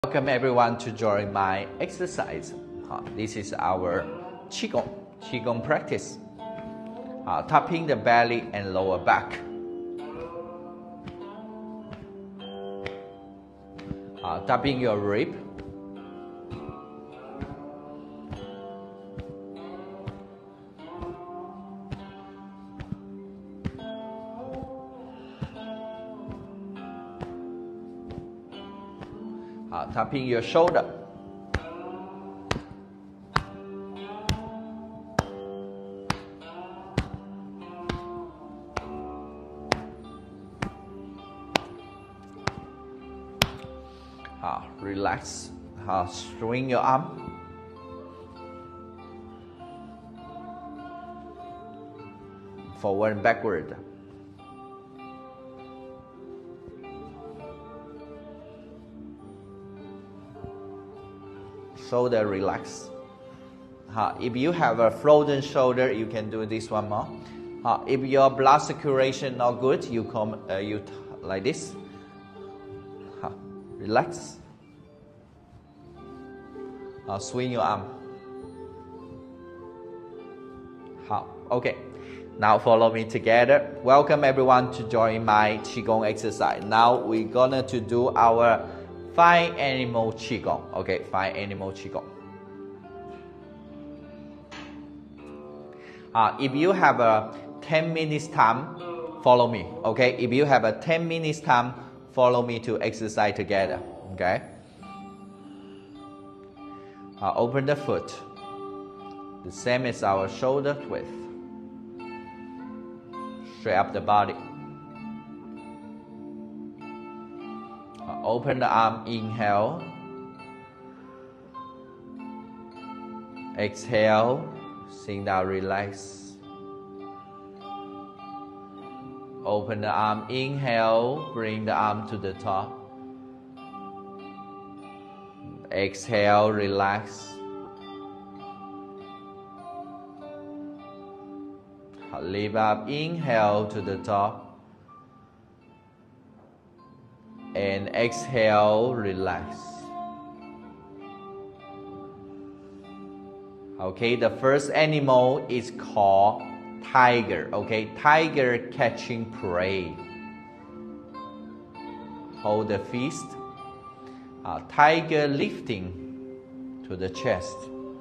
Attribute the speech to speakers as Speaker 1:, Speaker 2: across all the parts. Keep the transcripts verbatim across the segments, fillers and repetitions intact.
Speaker 1: Welcome everyone to join my exercise. Uh, this is our Qigong, Qigong practice. Uh, tapping the belly and lower back. Uh, tapping your rib. Uh, tapping your shoulder. Uh, relax. Uh, swing your arm. Forward and backward. Shoulder relax. Uh, if you have a frozen shoulder, you can do this one more. Uh, if your blood circulation not good, you come uh, you t like this. Uh, relax. Uh, swing your arm. Uh, okay. Now follow me together. Welcome everyone to join my Qigong exercise. Now we're gonna to do our five animal Qigong. Okay, five animal Qigong. Uh, if you have a ten minutes time, follow me. Okay, if you have a ten minutes time, follow me to exercise together. Okay. Uh, open the foot. The same as our shoulder width. Straight up the body. Open the arm, inhale. Exhale, sink down, relax. Open the arm, inhale, bring the arm to the top. Exhale, relax. Lift up, inhale to the top. And exhale, relax. Okay, the first animal is called tiger. Okay, tiger catching prey. Hold the fist. Uh, tiger lifting to the chest.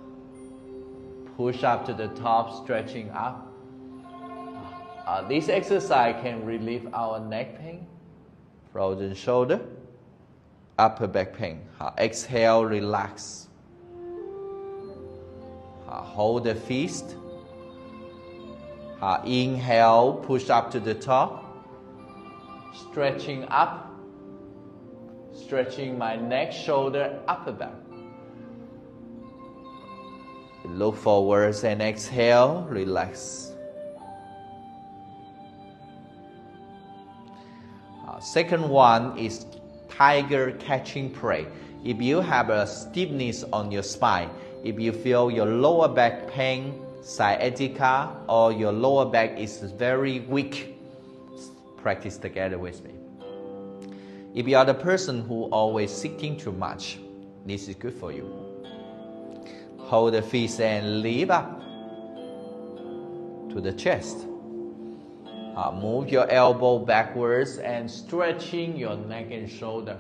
Speaker 1: Push up to the top, stretching up. Uh, this exercise can relieve our neck pain. Frozen shoulder, upper back pain. Uh, exhale, relax. Uh, hold the fist. Uh, inhale, push up to the top. Stretching up. Stretching my neck, shoulder, upper back. Look forwards and exhale, relax. Second one is tiger catching prey. If you have a stiffness on your spine, if you feel your lower back pain, sciatica, or your lower back is very weak, practice together with me. If you are the person who always sitting too much, this is good for you. Hold the feet and lift up to the chest. Uh, move your elbow backwards and stretching your neck and shoulder.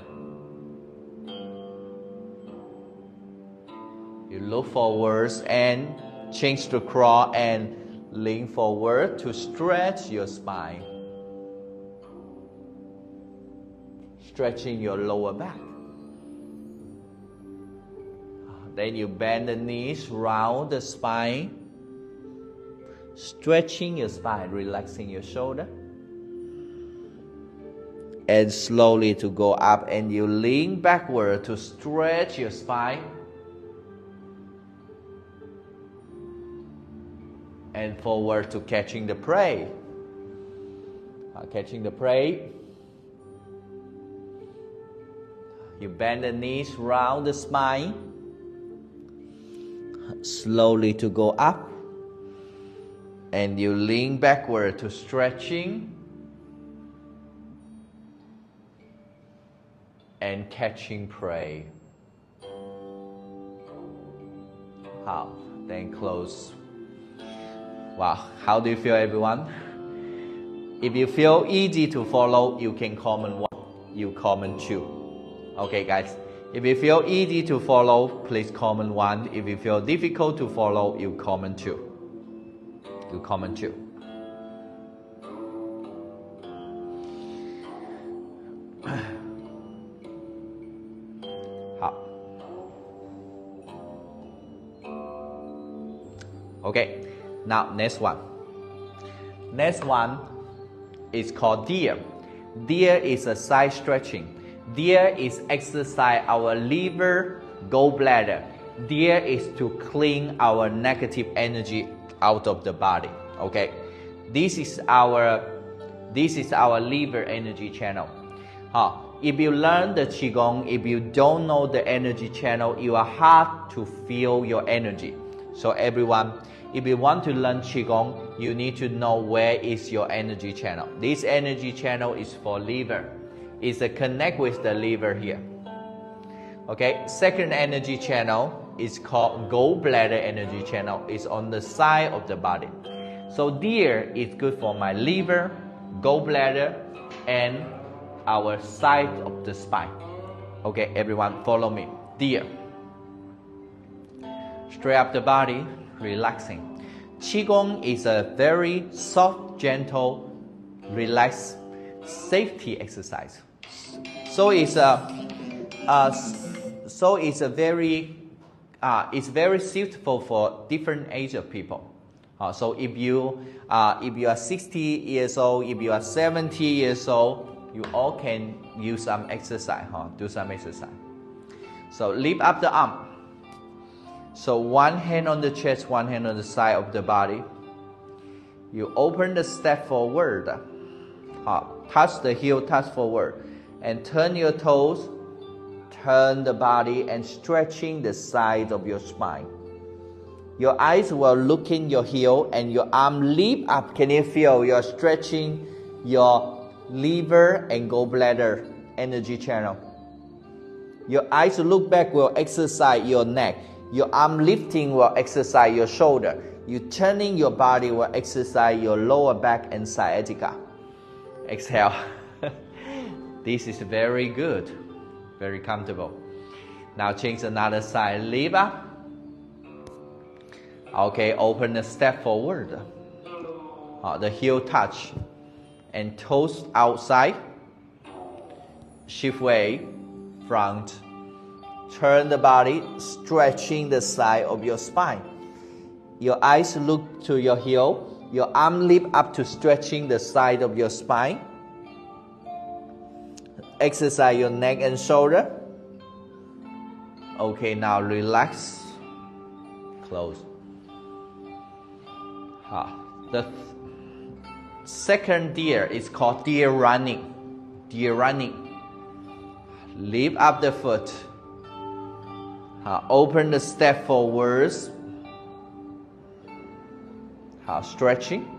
Speaker 1: You look forwards and change the crawl and lean forward to stretch your spine. Stretching your lower back. Then you bend the knees, round the spine. Stretching your spine, relaxing your shoulder. And slowly to go up and you lean backward to stretch your spine. And forward to catching the prey. Uh, catching the prey. You bend the knees, round the spine. Slowly to go up. And you lean backward to stretching and catching prey. How? Then close. Wow, how do you feel, everyone? If you feel easy to follow, you can comment one, you comment two. Okay, guys. If you feel easy to follow, please comment one. If you feel difficult to follow, you comment two. You comment two. Okay, now next one. Next one is called deer. Deer is a side stretching. Deer is exercise our liver, gallbladder. Deer is to clean our negative energy out of the body. Okay, this is our this is our liver energy channel. Uh, if you learn the Qigong, if you don't know the energy channel, you are hard to feel your energy. So everyone, if you want to learn Qigong, you need to know where is your energy channel. This energy channel is for liver. It's a connect with the liver here. Okay, second energy channel is called gallbladder energy channel. It's on the side of the body. So deer is good for my liver, gallbladder, and our side of the spine. Okay, everyone follow me. Deer. Straight up the body, relaxing. Qigong is a very soft, gentle, relaxed, safety exercise. So it's a, uh, so it's a very, uh, it's very suitable for different age of people. Uh, so if you, uh, if you are sixty years old, if you are seventy years old, you all can use some exercise, huh? Do some exercise. So lift up the arm. So one hand on the chest, one hand on the side of the body. You open the step forward. Uh, touch the heel, touch forward. And turn your toes, turn the body and stretching the sides of your spine. Your eyes will look in your heel and your arm lift up. Can you feel you're stretching your liver and gallbladder energy channel? Your eyes look back will exercise your neck. Your arm lifting will exercise your shoulder. You turning your body will exercise your lower back and sciatica. Exhale. This is very good. Very comfortable. Now change another side. Lift up. Okay, open the step forward. Uh, the heel touch. And toes outside. Shift way. Front. Turn the body, stretching the side of your spine. Your eyes look to your heel. Your arm lift up to stretching the side of your spine. Exercise your neck and shoulder. Okay, now relax. Close. Ah, the second deer is called deer running. Deer running. Lift up the foot. Uh, open the step forwards. Uh, stretching.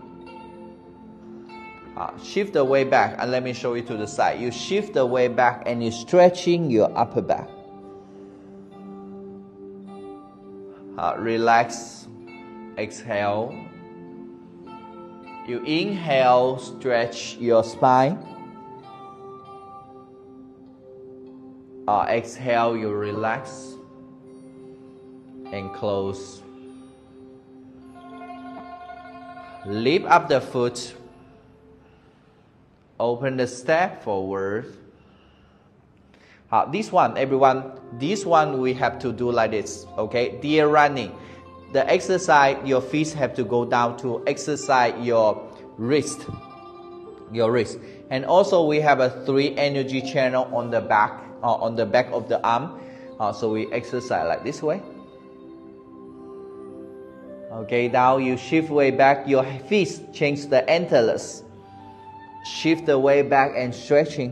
Speaker 1: Uh, shift the way back and let me show you to the side. You shift the way back and you're stretching your upper back. Uh, relax. Exhale. You inhale, stretch your spine. Uh, exhale, you relax. And close. Lift up the foot. Open the step forward. Uh, this one, everyone, this one we have to do like this, okay? Deer running. The exercise, your feet have to go down to exercise your wrist. Your wrist. And also we have a three energy channel on the back, uh, on the back of the arm. Uh, so we exercise like this way. Okay, now you shift way back, your feet change the antlers. Shift the way back and stretching.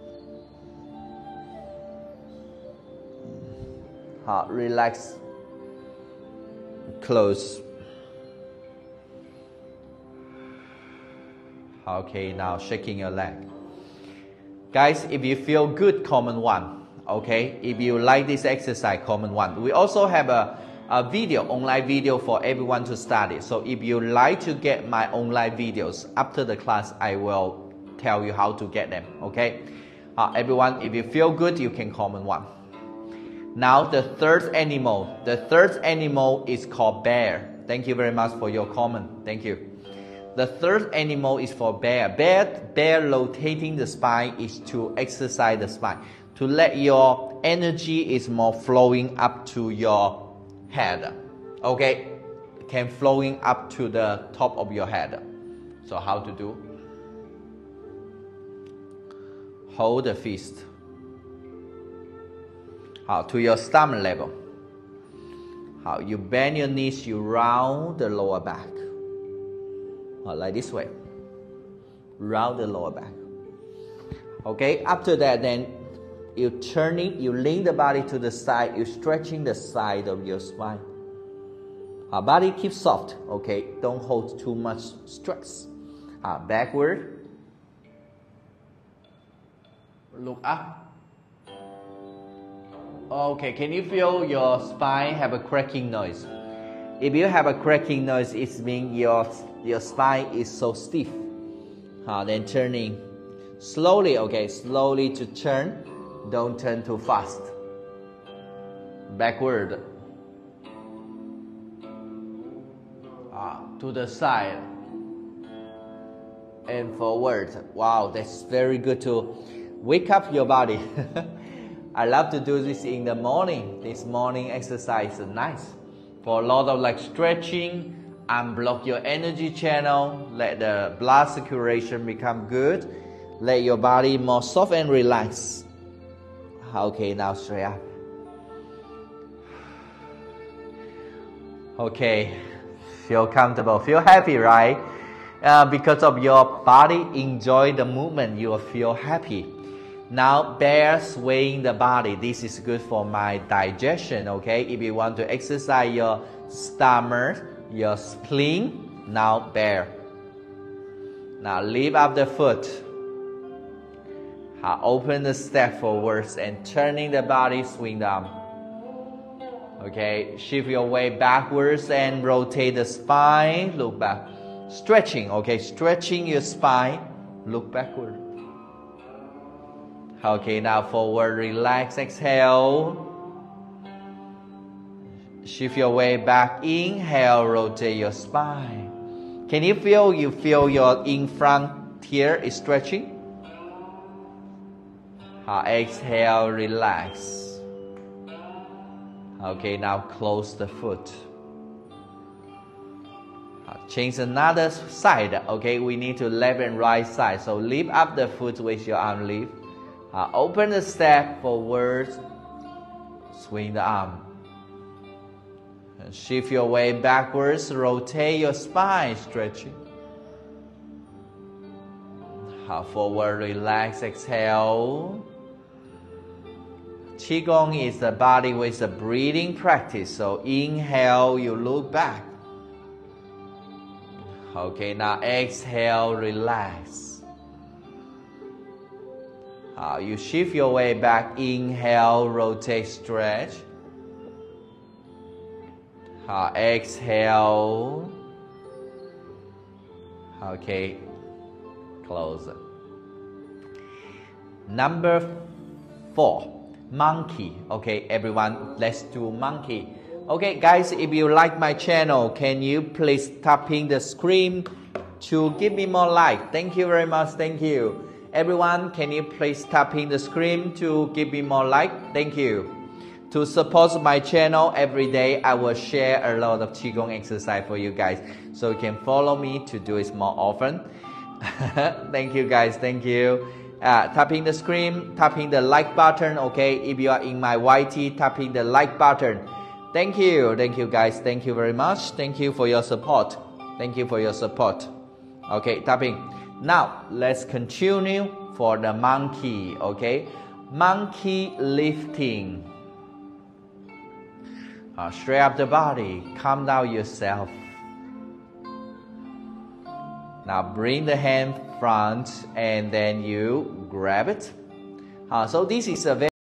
Speaker 1: Uh, relax. Close. Okay, now shaking your leg. Guys, if you feel good, comment one. Okay, if you like this exercise, comment one. We also have a a video, online video for everyone to study. So if you like to get my online videos after the class, I will tell you how to get them, okay? Uh, everyone, if you feel good, you can comment one. Now the third animal, the third animal is called bear. Thank you very much for your comment. Thank you. The third animal is for bear. Bear, bear rotating the spine is to exercise the spine, to let your energy is more flowing up to your head. Okay, can flowing up to the top of your head. So how to do? Hold the fist. How to your stomach level. How you bend your knees, you round the lower back. Or like this way. Round the lower back. Okay, after that then you turning, you lean the body to the side, you stretching the side of your spine. Our body keeps soft, okay? Don't hold too much stress. Uh, backward. Look up. Okay, can you feel your spine have a cracking noise? If you have a cracking noise, it means your, your spine is so stiff. Uh, then turning slowly, okay? Slowly to turn. Don't turn too fast. Backward. Ah, to the side. And forward. Wow, that's very good to wake up your body. I love to do this in the morning. This morning exercise is nice. For a lot of like stretching, unblock your energy channel, let the blood circulation become good, let your body more soft and relaxed. Okay, now straight up. Okay, feel comfortable, feel happy, right? Uh, because of your body, enjoy the movement, you will feel happy. Now, bear swaying the body. This is good for my digestion, okay? If you want to exercise your stomach, your spleen, now bear. Now, lift up the foot. Uh, open the step forwards and turning the body, swing the arm. Okay, shift your weight backwards and rotate the spine, look back. Stretching, okay, stretching your spine, look backward. Okay, now forward, relax, exhale. Shift your weight back, inhale, rotate your spine. Can you feel, you feel your in front here is stretching? Uh, exhale, relax. Okay, now close the foot. Uh, change another side. Okay, we need to left and right side. So lift up the foot with your arm lift. Uh, open the step forward. Swing the arm. And shift your weight backwards. Rotate your spine, stretching. Uh, forward, relax, exhale. Qigong is the body with a breathing practice. So inhale, you look back. Okay, now exhale, relax. Uh, you shift your way back. Inhale, rotate, stretch. Uh, exhale. Okay, close. Number four. Monkey. Okay, everyone, let's do monkey. Okay, guys, if you like my channel, can you please tapping the screen to give me more like? Thank you very much. Thank you. Everyone, can you please tapping the screen to give me more like? Thank you. To support my channel every day, I will share a lot of Qigong exercise for you guys, so you can follow me to do it more often. Thank you, guys. Thank you. Uh, tapping the screen, tapping the like button, okay? If you are in my Y T, tapping the like button. Thank you, thank you guys, thank you very much. Thank you for your support. Thank you for your support. Okay, tapping. Now, let's continue for the monkey, okay? Monkey lifting. Uh, straight up the body, calm down yourself. Now bring the hand front and then you grab it. Uh, so this is a very